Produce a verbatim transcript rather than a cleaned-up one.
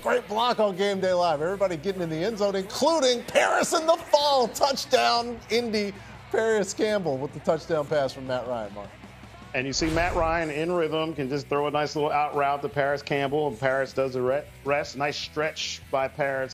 great block on Game Day Live. Everybody getting in the end zone, including Parris in the fall. Touchdown, Indy. Parris Campbell with the touchdown pass from Matt Ryan, Mark. And you see Matt Ryan in rhythm, can just throw a nice little out route to Parris Campbell, and Parris does the rest. Nice stretch by Parris.